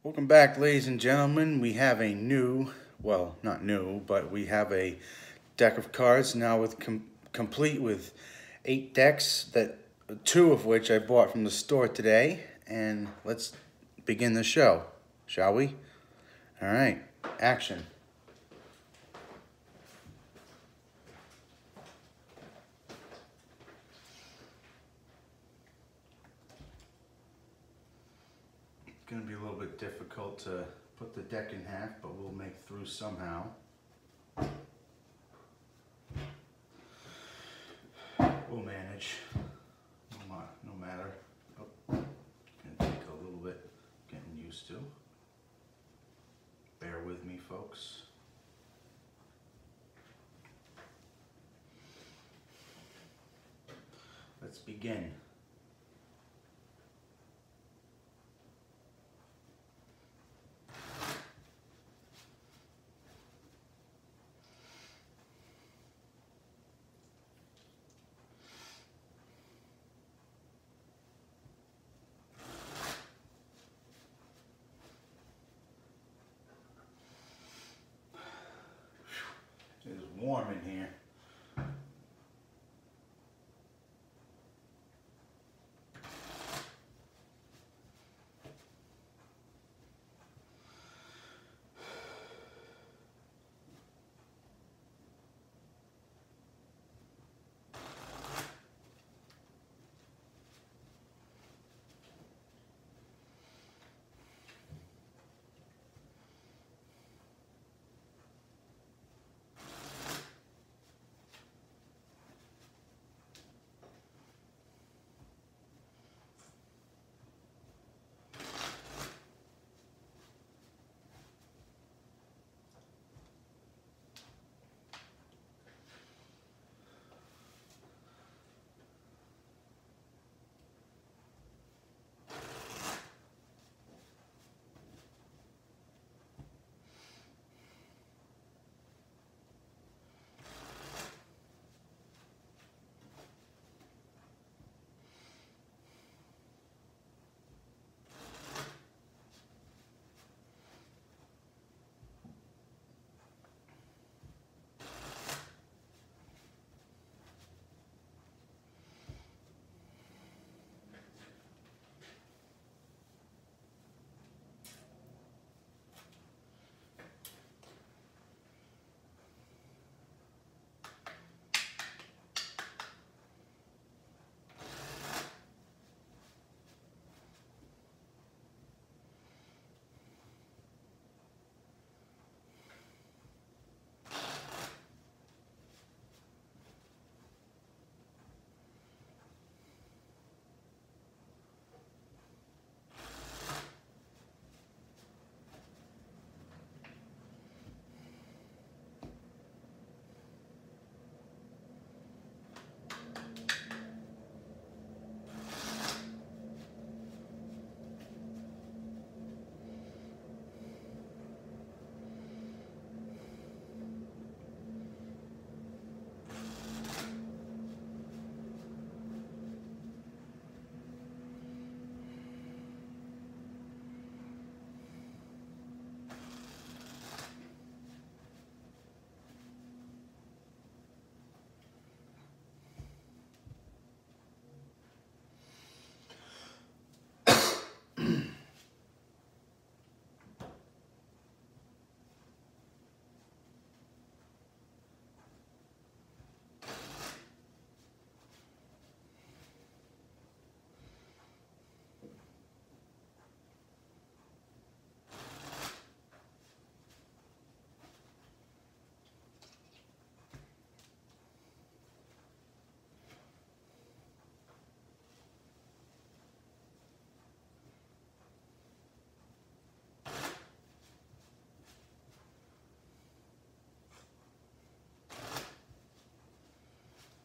Welcome back, ladies and gentlemen. We have a new, well, not new, but we have a deck of cards now with complete with 8 decks, that 2 of which I bought from the store today. And let's begin the show, shall we? All right, action. It's going to be a little bit difficult to put the deck in half, but we'll make through somehow. We'll manage, no matter. Oh, gonna take a little bit getting used to. Bear with me, folks. Let's begin. It is warm in here.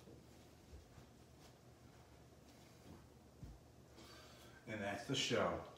And that's the show.